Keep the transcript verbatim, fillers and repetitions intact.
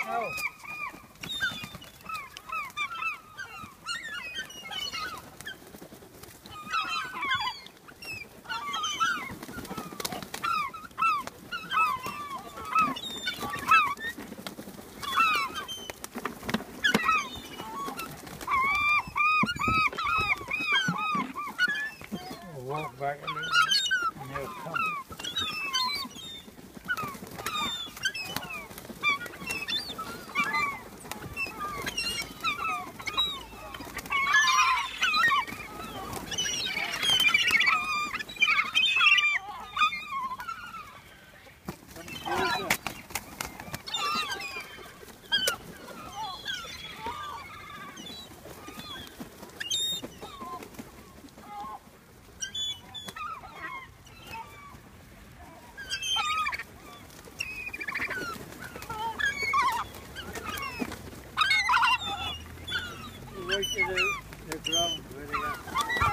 No. We'll walk back a little and they'll come. Right to the, the ground where they are.